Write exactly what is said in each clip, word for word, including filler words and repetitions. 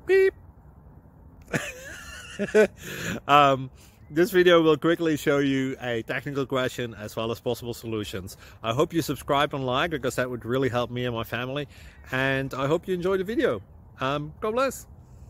Beep. um, this video will quickly show you a technical question as well as possible solutions. I hope you subscribe and like, because that would really help me and my family. And I hope you enjoy the video. Um, God bless.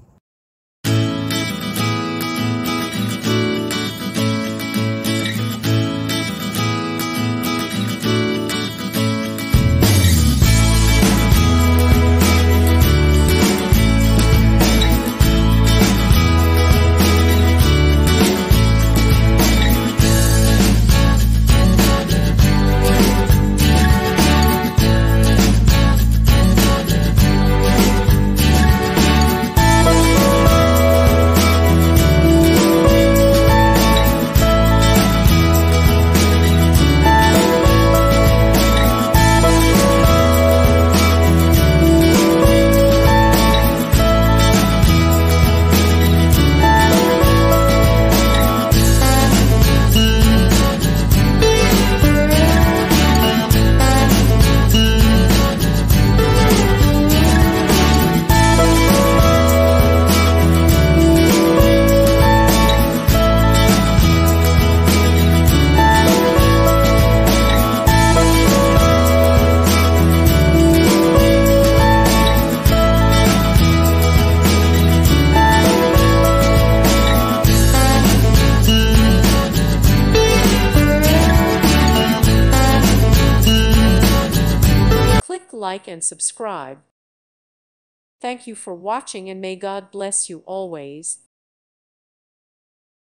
Like and subscribe. Thank you for watching, and may God bless you always.